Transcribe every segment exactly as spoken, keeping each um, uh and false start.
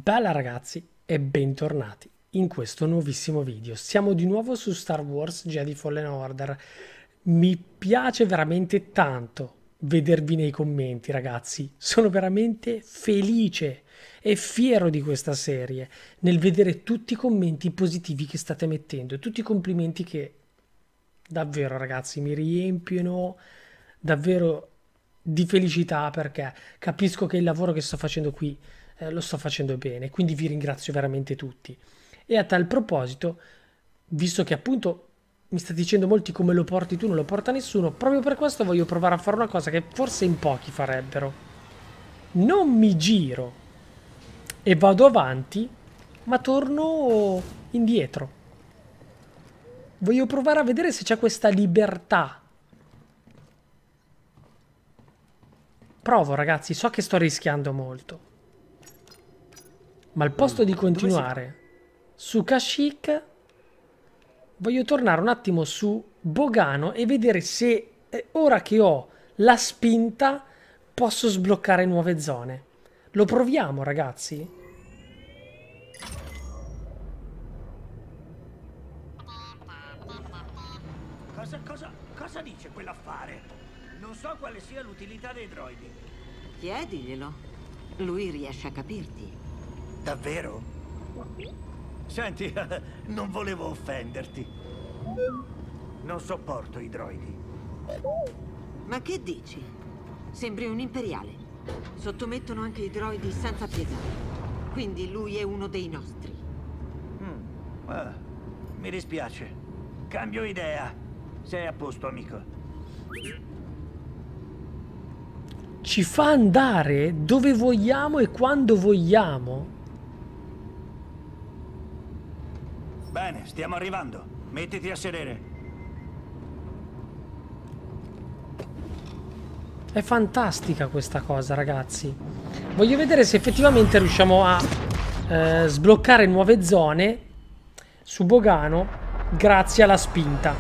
Bella ragazzi e bentornati in questo nuovissimo video. Siamo di nuovo su Star Wars Jedi Fallen Order. Mi piace veramente tanto vedervi nei commenti ragazzi, sono veramente felice e fiero di questa serie nel vedere tutti i commenti positivi che state mettendo e tutti i complimenti che davvero ragazzi mi riempiono davvero di felicità, perché capisco che il lavoro che sto facendo qui eh, lo sto facendo bene, quindi vi ringrazio veramente tutti. E a tal proposito, visto che appunto mi sta dicendo molti come lo porti tu, non lo porta nessuno, proprio per questo voglio provare a fare una cosa che forse in pochi farebbero. Non mi giro e vado avanti, ma torno indietro. Voglio provare a vedere se c'è questa libertà. Provo ragazzi, so che sto rischiando molto. Ma al posto di continuare su Kashyyyk, voglio tornare un attimo su Bogano e vedere se eh, ora che ho la spinta posso sbloccare nuove zone. Lo proviamo ragazzi? Cosa, cosa, cosa dice quell'affare? Non so quale sia l'utilità dei droidi. Chiediglielo. Lui riesce a capirti. Davvero? Senti, non volevo offenderti. Non sopporto i droidi. Ma che dici? Sembri un imperiale. Sottomettono anche i droidi senza pietà. Quindi lui è uno dei nostri. Mm. Ah, mi dispiace. Cambio idea. Sei a posto, amico. Ci fa andare dove vogliamo e quando vogliamo. Bene, stiamo arrivando. Mettiti a sedere. È fantastica questa cosa ragazzi. Voglio vedere se effettivamente riusciamo a eh, sbloccare nuove zone su Bogano grazie alla spinta.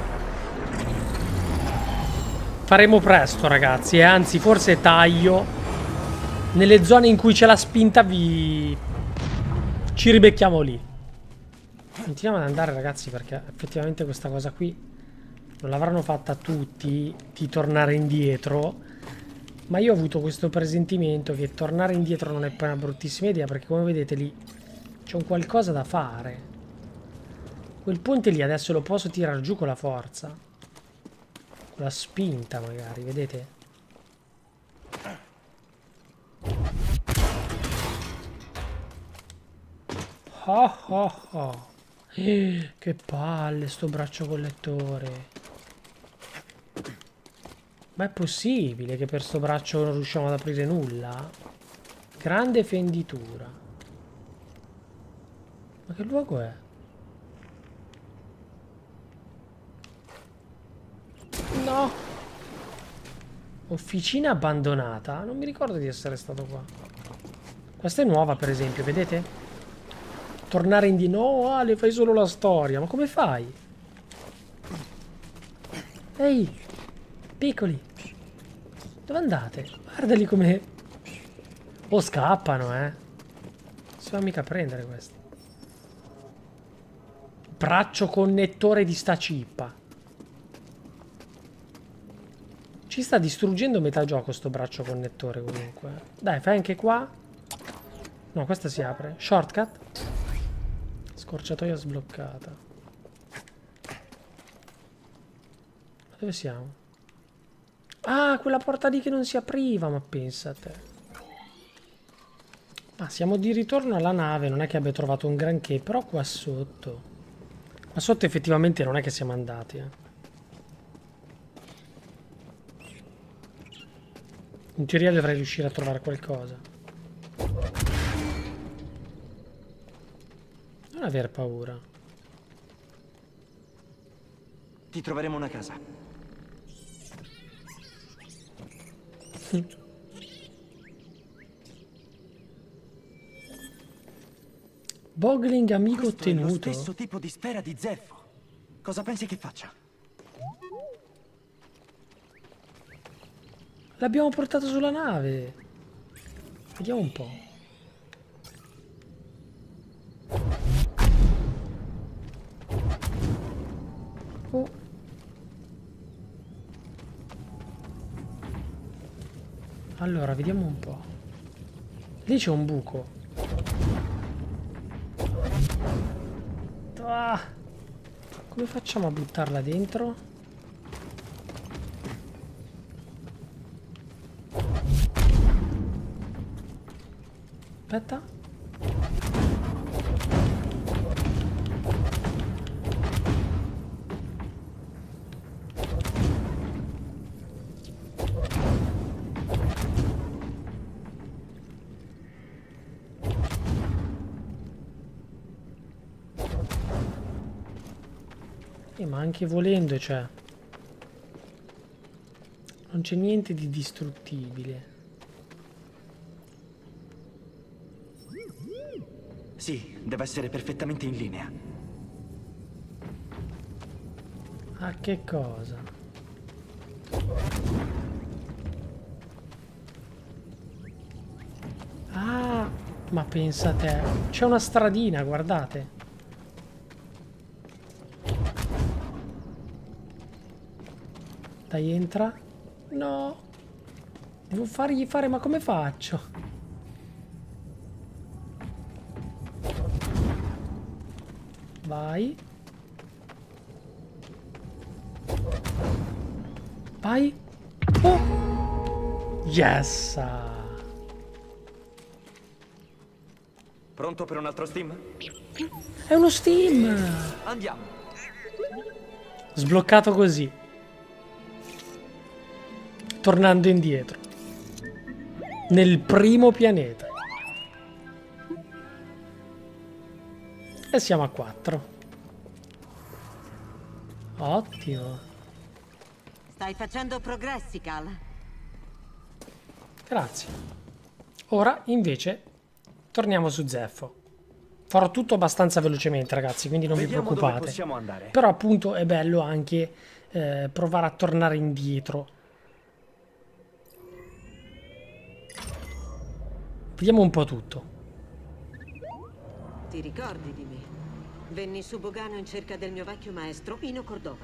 Faremo presto ragazzi, e anzi forse taglio nelle zone in cui c'è la spinta, vi ci ribecchiamo lì. Continuiamo ad andare ragazzi, perché effettivamente questa cosa qui non l'avranno fatta tutti di tornare indietro, ma io ho avuto questo presentimento che tornare indietro non è poi una bruttissima idea, perché come vedete lì c'è un qualcosa da fare. Quel ponte lì adesso lo posso tirare giù con la forza, con la spinta magari, vedete? Oh oh oh. Eh, che palle sto braccio collettore. Ma è possibile che per sto braccio non riusciamo ad aprire nulla? Grande fenditura. Ma che luogo è? No. Officina abbandonata. Non mi ricordo di essere stato qua. Questa è nuova per esempio, vedete? Tornare indietro. No, Ale, fai solo la storia. Ma come fai? Ehi, piccoli. Dove andate? Guardali come... Oh, scappano, eh. Non si fa mica prendere questi. Braccio connettore di sta cippa. Ci sta distruggendo metà gioco sto braccio connettore comunque. Dai, fai anche qua. No, questa si apre. Shortcut. Scorciatoia sbloccata. Ma dove siamo? Ah, quella porta lì che non si apriva, ma pensa a te. Ah, siamo di ritorno alla nave, non è che abbia trovato un granché, però qua sotto. Qua sotto effettivamente non è che siamo andati, eh. In teoria dovrei riuscire a trovare qualcosa. Non aver paura. Ti troveremo una casa. Bogling amico Questo è lo ottenuto. stesso tipo di sfera di zeffo. Cosa pensi che faccia? L'abbiamo portato sulla nave. Vediamo un po'. Allora, vediamo un po'. Lì c'è un buco. Ah, come facciamo a buttarla dentro? Aspetta. Eh, ma anche volendo, cioè, non c'è niente di distruttibile. Sì, deve essere perfettamente in linea. Ah, che cosa? Ah, ma pensa te, c'è una stradina, guardate. Dai, entra. No. Devo fargli fare, ma come faccio? Vai. Vai. Oh. Yes. Pronto per un altro steam? È uno steam. Andiamo. Sbloccato così. Tornando indietro. Nel primo pianeta. E siamo a quattro. Ottimo. Stai facendo progressi, Cal. Grazie. Ora, invece, torniamo su Zeffo. Farò tutto abbastanza velocemente, ragazzi, quindi non Vediamo vi preoccupate. dove possiamo andare. Però, appunto, è bello anche eh, provare a tornare indietro. Vediamo un po' tutto. Ti ricordi di me? Venni su Bogano in cerca del mio vecchio maestro, Ino Cordova.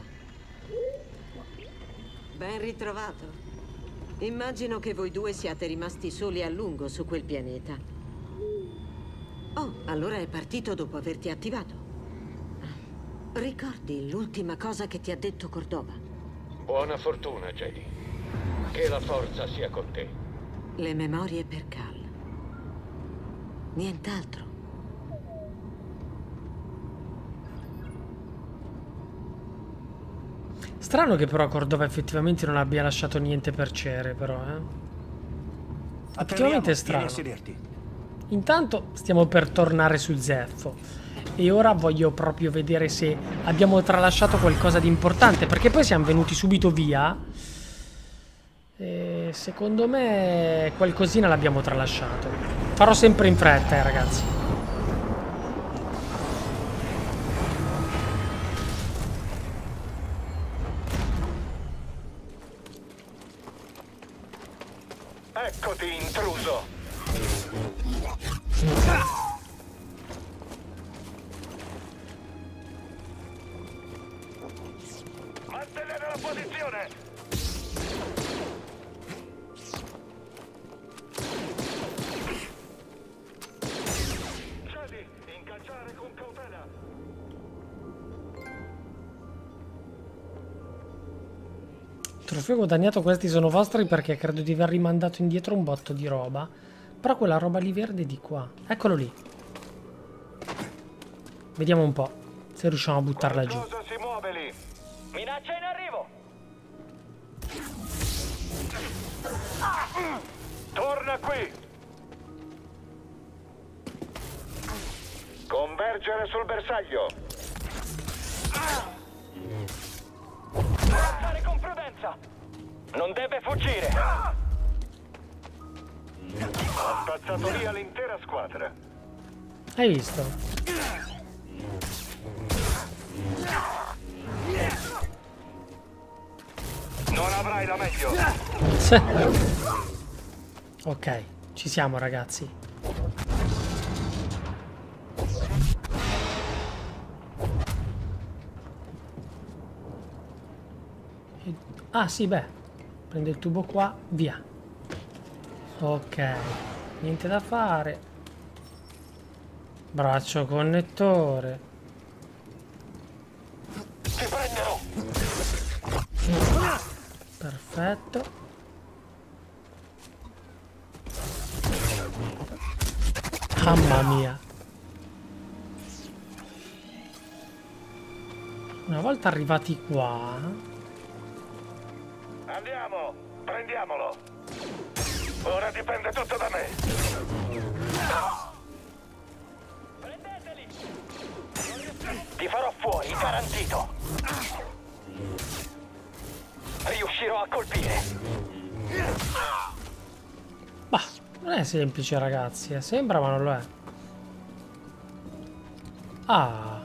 Ben ritrovato. Immagino che voi due siate rimasti soli a lungo su quel pianeta. Oh, allora è partito dopo averti attivato. Ricordi l'ultima cosa che ti ha detto Cordova? Buona fortuna, Jedi. Che la forza sia con te. Le memorie per Cal. Nient'altro. Strano che però Cordova effettivamente non abbia lasciato niente per Cere, però, eh. Effettivamente è strano. Intanto stiamo per tornare su Zeffo. E ora voglio proprio vedere se abbiamo tralasciato qualcosa di importante, perché poi siamo venuti subito via. E secondo me qualcosina l'abbiamo tralasciato. Farò sempre in fretta, eh, ragazzi. Eccoti, intruso! Mantenere la posizione! Jedi, incalciare con cautela! Trofeo guadagnato, questi sono vostri perché credo di aver rimandato indietro un botto di roba. Però quella roba lì verde è di qua. Eccolo lì. Vediamo un po' se riusciamo a buttarla giù. Cosa si muove lì? Minaccia in arrivo! Torna qui! Convergere sul bersaglio! Avanzare con prudenza! Non deve fuggire! Ha spazzato via l'intera squadra. Hai visto? Non avrai la meglio! Ok, ci siamo, ragazzi. Ah sì, beh, prende il tubo qua, via. Ok, niente da fare. Braccio connettore. Ti prenderò! Perfetto. Mamma mia. Una volta arrivati qua... Andiamo! Prendiamolo! Ora dipende tutto da me! Prendeteli! Ti farò fuori, garantito! Riuscirò a colpire! Bah, non è semplice ragazzi, eh. Sembra ma non lo è. Ah.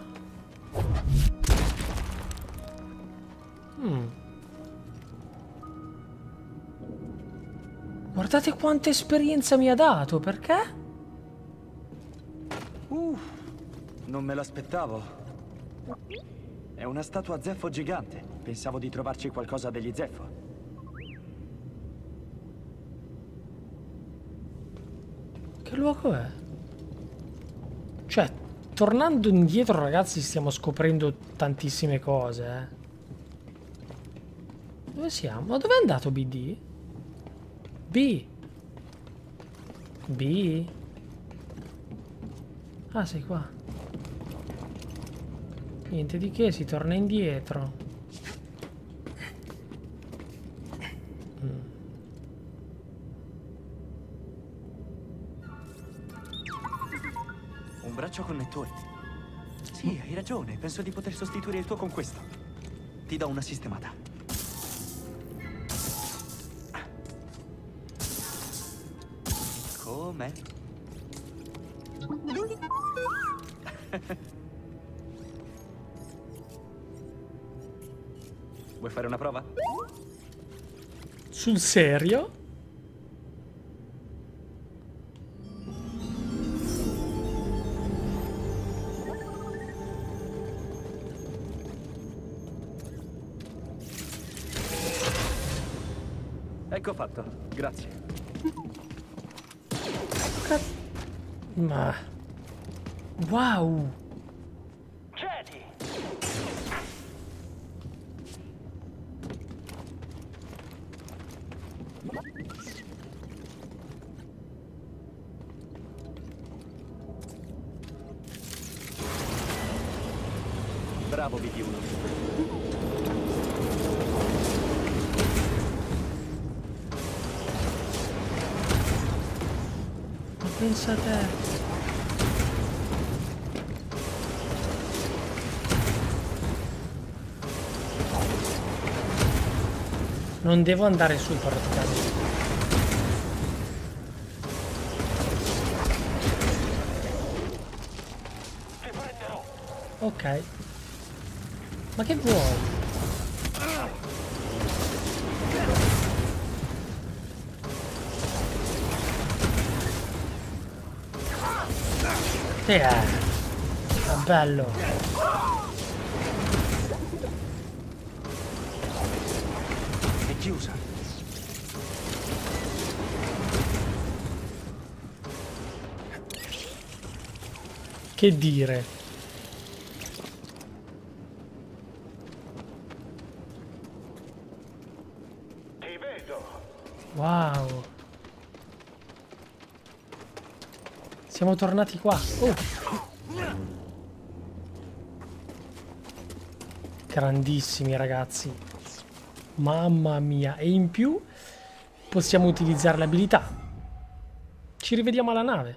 Mm. Guardate quanta esperienza mi ha dato, perché? Uh, non me l'aspettavo. È una statua zeffo gigante. Pensavo di trovarci qualcosa degli zeffo. Che luogo è? Cioè, tornando indietro ragazzi stiamo scoprendo tantissime cose, eh. Dove siamo? Ma dove è andato B D? B? B? Ah, sei qua. Niente di che, si torna indietro. Mm. Un braccio connettore. Sì, hai ragione. Penso di poter sostituire il tuo con questo. Ti do una sistemata. Com'è? Vuoi fare una prova? Sul serio? Ecco fatto. Grazie. Ma... Wow! Jedi! Bravo B D uno. Pensa a te. Non devo andare su praticamente. Ti prenderò! Ok. Ma che vuoi? Sì, è bello. È chiusa. Che dire? Ti vedo! Wow. Siamo tornati qua. Oh. Grandissimi ragazzi. Mamma mia. E in più possiamo utilizzare le abilità. Ci rivediamo alla nave.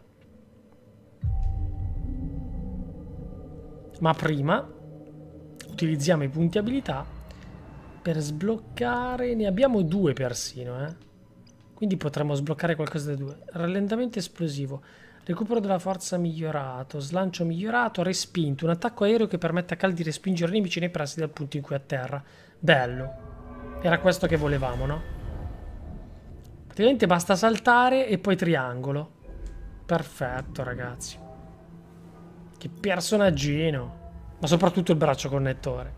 Ma prima utilizziamo i punti abilità per sbloccare. Ne abbiamo due persino, eh. Quindi potremmo sbloccare qualcosa dei due. Rallentamento esplosivo. Recupero della forza migliorato, slancio migliorato, respinto, un attacco aereo che permette a Cal di respingere i nemici nei pressi del punto in cui atterra. Bello. Era questo che volevamo, no? Praticamente basta saltare e poi triangolo. Perfetto, ragazzi. Che personaggino. Ma soprattutto il braccio connettore.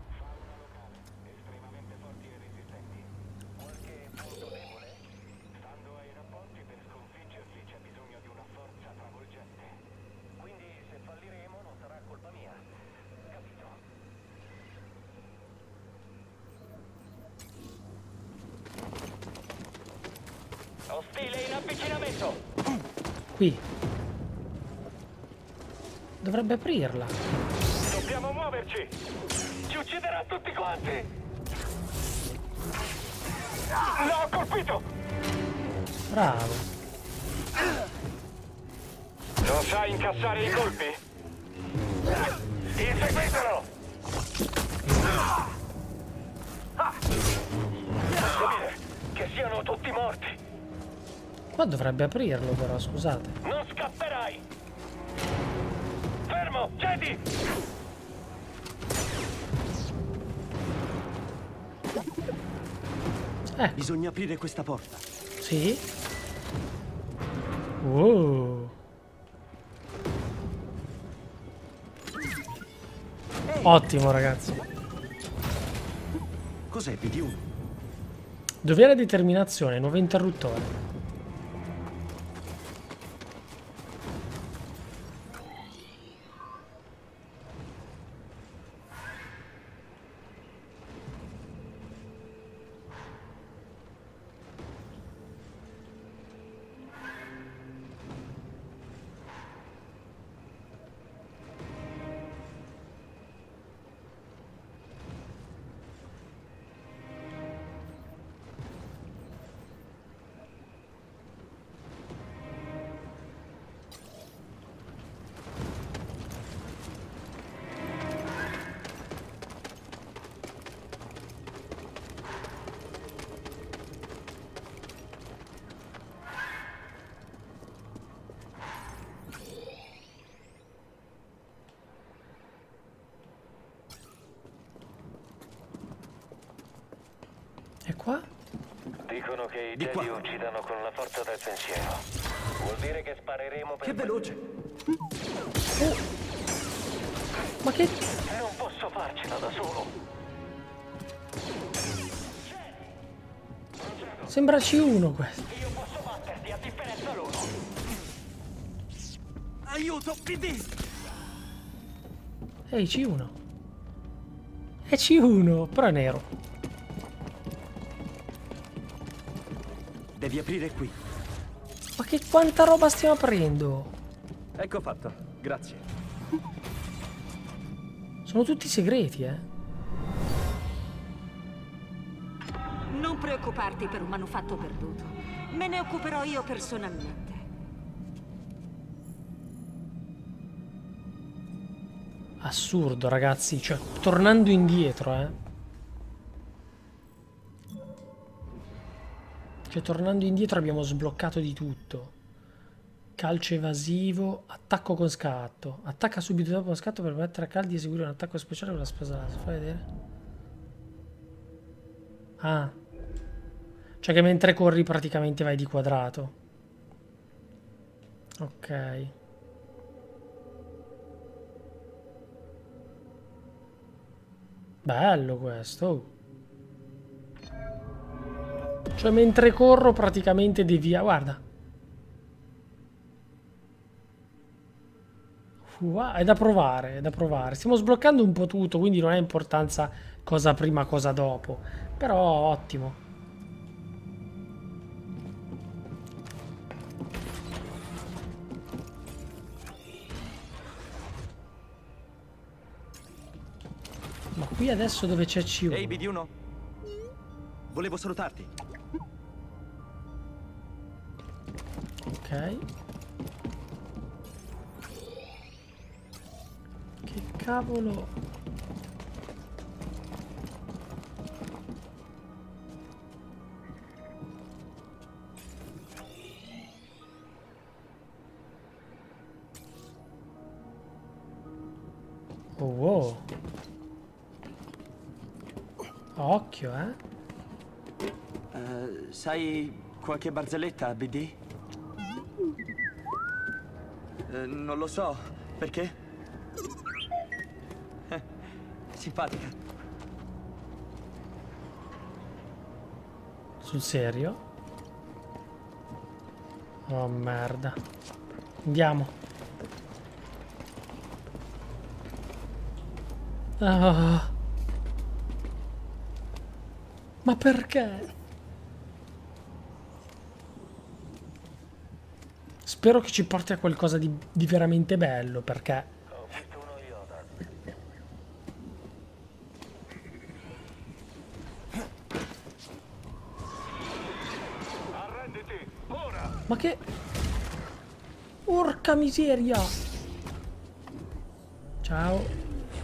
colpito! Qui. Dovrebbe aprirla. Dobbiamo muoverci! Ci ucciderà tutti quanti! L'ho colpito! Bravo. Non sai incassare i colpi? Inseguitelo! Possibile che siano tutti morti! Qua dovrebbe aprirlo però, scusate. Non scapperai! Fermo, Jedi! Eh, Bisogna aprire questa porta. sì. Wow. Ottimo, ragazzi. Cos'è B D uno? Dov'era determinazione? Nuovo interruttore. E qua? Dicono che i Di qua. Jedi uccidano con la forza del pensiero. Vuol dire che spareremo per... Che veloce! Ma che... Non posso farcela da solo. Sembra C uno questo. Io posso batterti a differenza loro. Aiuto, P D! Ehi, C uno. È C uno, però è nero. Devi aprire qui. Ma che quanta roba stiamo aprendo? Ecco fatto, grazie. Sono tutti segreti, eh. Non preoccuparti per un manufatto perduto. Me ne occuperò io personalmente. Assurdo, ragazzi. Cioè, tornando indietro, eh. Cioè, tornando indietro abbiamo sbloccato di tutto. Calcio evasivo, attacco con scatto. Attacca subito dopo lo scatto per permettere a Cal di eseguire un attacco speciale con la spesa laser. Fai vedere. Ah. Cioè che mentre corri praticamente vai di quadrato. Ok. Bello questo. Oh. Cioè mentre corro praticamente devia... Guarda. Wow, è da provare, è da provare. Stiamo sbloccando un po' tutto, quindi non ha importanza cosa prima, cosa dopo. Però ottimo. Ma qui adesso dove c'è C uno? Ehi, B D uno? Volevo salutarti. Ok. Che cavolo? Oh, wow. Occhio, eh? Uh, sai qualche barzelletta, B D? Uh, non lo so, perché? Simpatica. Sul serio? Oh merda. Andiamo. Ah. Ma perché? spero che ci porti a qualcosa di, di veramente bello, perché... Ma che... Porca miseria! Ciao.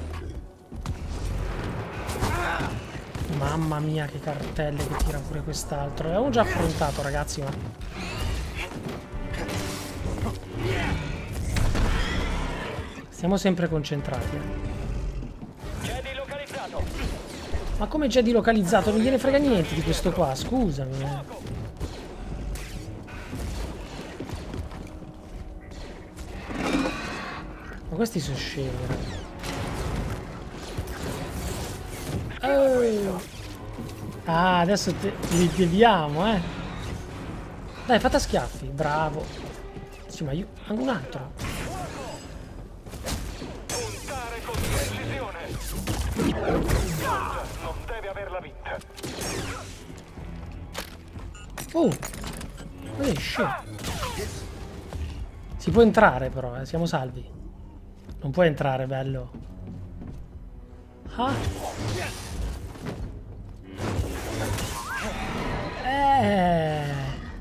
Mamma mia, che cartelle che tira pure quest'altro. L'abbiamo già affrontato, ragazzi, ma... Stiamo sempre concentrati. Jedi localizzato. Ma come Jedi localizzato? Non gliene frega niente di questo qua, scusami. Eh. Ma questi sono scemi, ragazzi. Oh. Ah, adesso te li deviamo, eh. Dai, fate a schiaffi, bravo. Sì, ma io... Anche un altro. Puntare con precisione. Non deve averla vinta. Oh, esce. Si può entrare però, eh. Siamo salvi. Non puoi entrare, bello. Ah. Eh.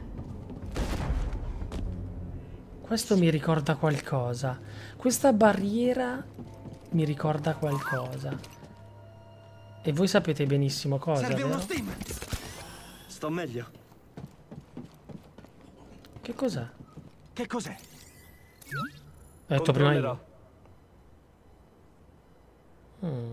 Questo mi ricorda qualcosa. Questa barriera mi ricorda qualcosa. E voi sapete benissimo cosa, Serve uno vero? steam. Sto meglio. Che cos'è? Che cos'è? Ho detto prima io. Mm.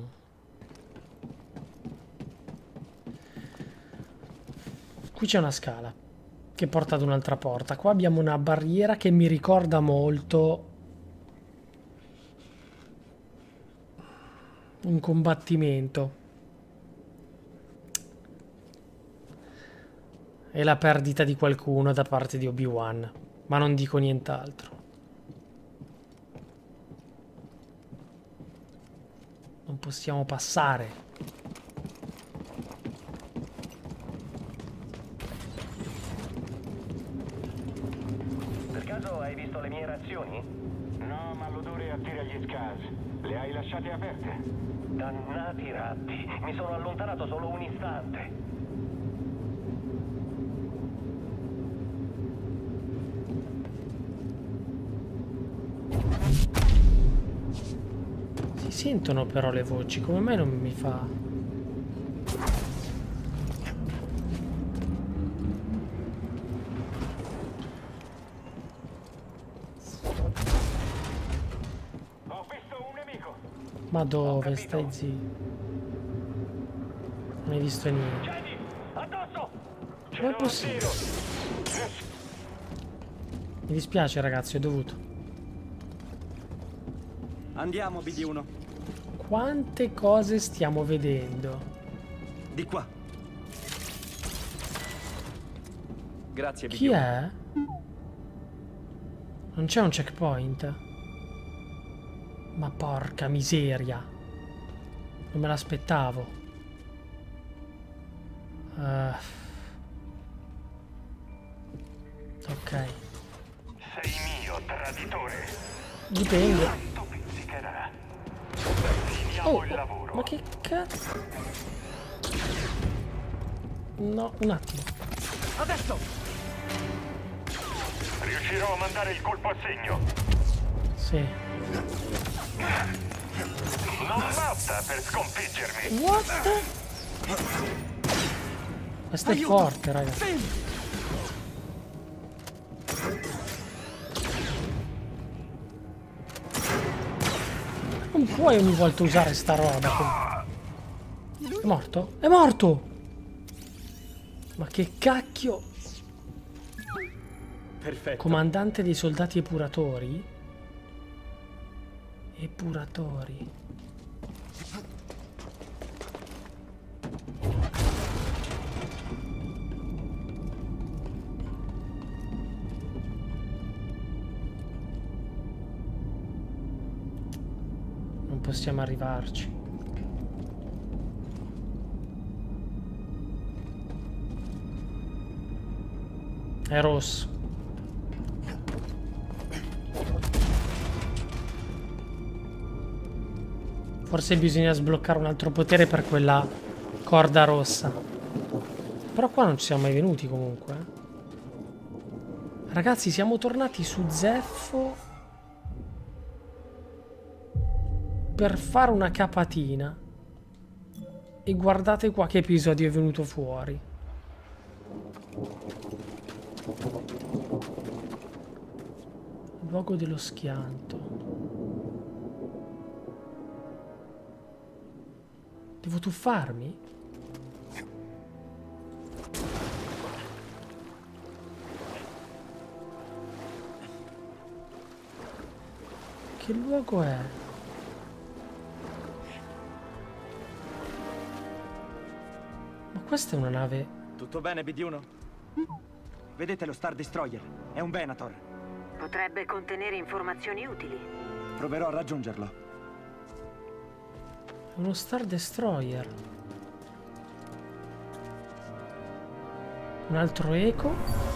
Qui c'è una scala che porta ad un'altra porta. Qua abbiamo una barriera che mi ricorda molto un combattimento e la perdita di qualcuno da parte di Obi-Wan, ma non dico nient'altro. Non possiamo passare. Per caso hai visto le mie reazioni? No, ma l'odore attira gli scars. Le hai lasciate aperte? Dannati ratti. Mi sono allontanato solo un istante. Si sentono però le voci. Come mai non mi fa... Ma dove? Stai zitto. Non hai visto niente. Come è possibile? Mi dispiace ragazzi, ho dovuto. Andiamo, B D uno. Quante cose stiamo vedendo? Di qua. Grazie, B D uno. Chi è? Non c'è un checkpoint? Ma porca miseria. Non me l'aspettavo. Uh. Ok. Sei mio, traditore. Dipende. Quanto pizzicherà? Finiamo Oh, il lavoro. ma che cazzo? No, un attimo. Adesso! Riuscirò a mandare il colpo a segno. Sì. Non basta per sconfiggermi. What? Questo è Aiuto! forte, raga. Sì. Non puoi ogni volta usare sta roba. È morto? È morto! Ma che cacchio? Perfetto. Comandante dei soldati epuratori? Epuratori. Non possiamo arrivarci. È rosso. Forse bisogna sbloccare un altro potere per quella corda rossa. Però qua non ci siamo mai venuti comunque. Ragazzi, siamo tornati su Zeffo per fare una capatina. E guardate qua che episodio è venuto fuori. Luogo dello schianto. Devo tuffarmi? Che luogo è? Ma questa è una nave... Tutto bene, B D uno? Vedete lo Star Destroyer? È un Venator. Potrebbe contenere informazioni utili. Proverò a raggiungerlo. Uno Star Destroyer. Un altro eco.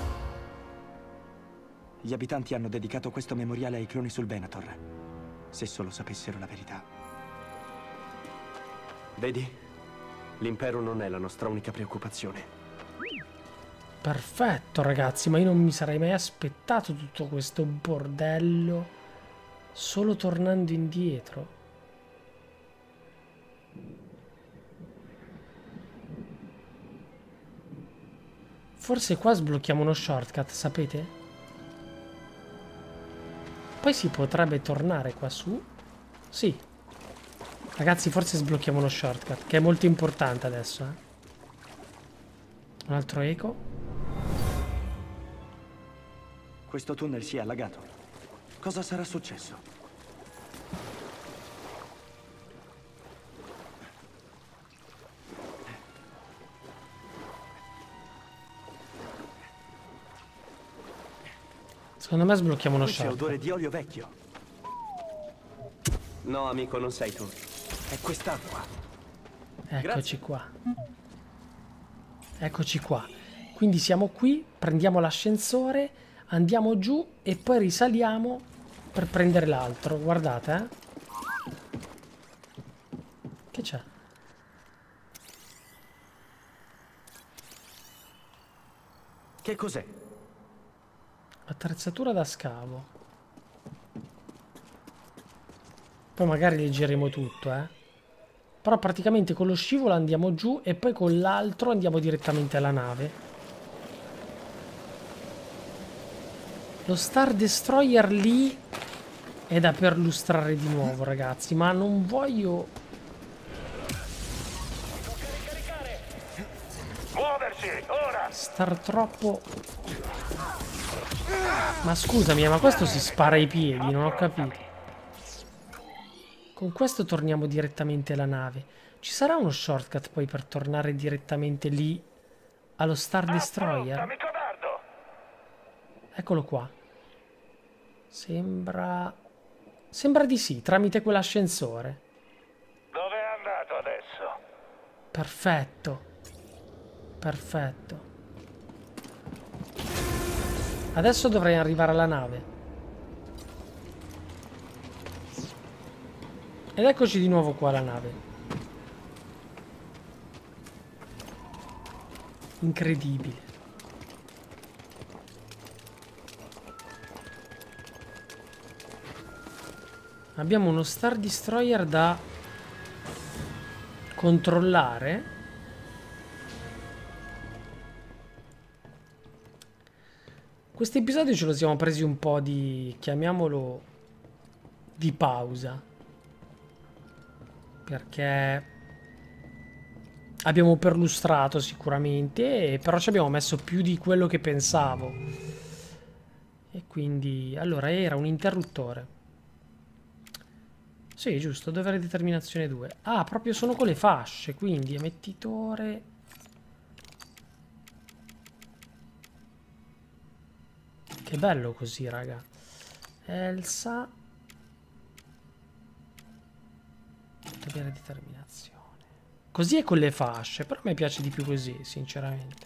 Gli abitanti hanno dedicato questo memoriale ai cloni sul Venator. Se solo sapessero la verità. Vedi? L'impero non è la nostra unica preoccupazione. Perfetto, ragazzi, ma io non mi sarei mai aspettato tutto questo bordello solo tornando indietro. Forse qua sblocchiamo uno shortcut, sapete? Poi si potrebbe tornare qua su. Sì. Ragazzi, forse sblocchiamo uno shortcut, che è molto importante adesso, eh. Un altro eco. Questo tunnel si è allagato. Cosa sarà successo? Secondo me sblocchiamo uno Qui c'è shortcut. odore di olio vecchio. No, amico, non sei tu. È quest'acqua. Eccoci Grazie. qua. Eccoci qua. Quindi siamo qui, prendiamo l'ascensore, andiamo giù e poi risaliamo per prendere l'altro. Guardate, eh. Che c'è? Che cos'è? Attrezzatura da scavo. Poi magari leggeremo tutto, eh. Però praticamente con lo scivolo andiamo giù e poi con l'altro andiamo direttamente alla nave. Lo Star Destroyer lì è da perlustrare di nuovo, ragazzi, ma non voglio... Muoversi, ora! star troppo... Ma scusami, ma questo si spara ai piedi, non ho capito. Con questo torniamo direttamente alla nave. Ci sarà uno shortcut poi per tornare direttamente lì allo Star Destroyer? Amico Dardo! Eccolo qua. Sembra... Sembra di sì, tramite quell'ascensore. Dove è andato adesso? Perfetto. Perfetto. Adesso dovrei arrivare alla nave. Ed eccoci di nuovo qua alla nave. Incredibile. Abbiamo uno Star Destroyer da controllare. Questo episodio ce lo siamo presi un po' di, chiamiamolo, di pausa. Perché abbiamo perlustrato sicuramente, però ci abbiamo messo più di quello che pensavo. E quindi, allora, era un interruttore. Sì, giusto, dovere determinazione due. Ah, proprio sono con le fasce, quindi emettitore... Che bello così, raga. Elsa. Dovere determinazione. Così è con le fasce, però a me piace di più così, sinceramente.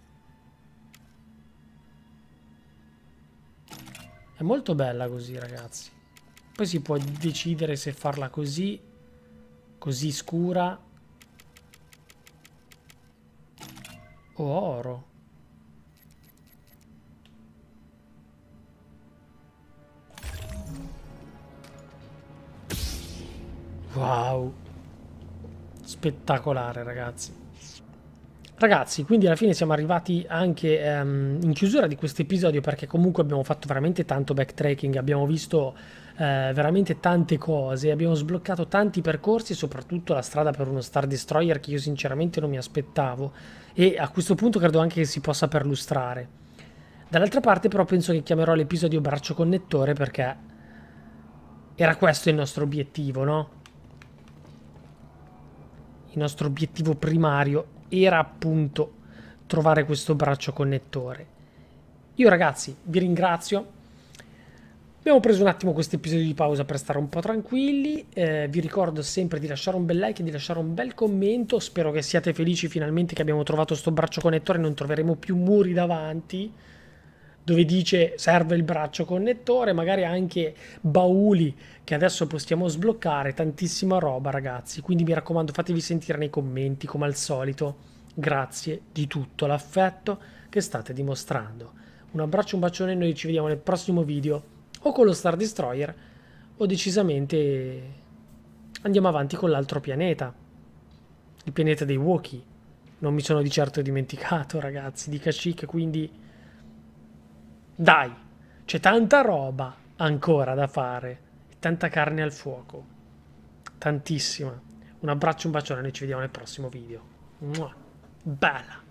È molto bella così, ragazzi. Poi si può decidere se farla così Così scura. Oh, oro. Wow. Spettacolare, ragazzi. Ragazzi, quindi alla fine siamo arrivati anche um, in chiusura di questo episodio, perché comunque abbiamo fatto veramente tanto backtracking, abbiamo visto uh, veramente tante cose, abbiamo sbloccato tanti percorsi e soprattutto la strada per uno Star Destroyer che io sinceramente non mi aspettavo, e a questo punto credo anche che si possa perlustrare. Dall'altra parte però penso che chiamerò l'episodio braccio connettore, perché era questo il nostro obiettivo, no? Il nostro obiettivo primario era appunto trovare questo braccio connettore. Io ragazzi vi ringrazio. Abbiamo preso un attimo questo episodio di pausa per stare un po' tranquilli. Eh, vi ricordo sempre di lasciare un bel like e di lasciare un bel commento. Spero che siate felici finalmente che abbiamo trovato sto braccio connettore e non troveremo più muri davanti dove dice serve il braccio connettore, magari anche bauli che adesso possiamo sbloccare, tantissima roba ragazzi, quindi mi raccomando fatevi sentire nei commenti come al solito, grazie di tutto l'affetto che state dimostrando. Un abbraccio, un bacione, noi ci vediamo nel prossimo video o con lo Star Destroyer o decisamente andiamo avanti con l'altro pianeta, il pianeta dei Wookiee. Non mi sono di certo dimenticato ragazzi di Kashyyyk, quindi dai, c'è tanta roba ancora da fare, tanta carne al fuoco, tantissima. Un abbraccio, un bacione, noi ci vediamo nel prossimo video. Mua. Bella!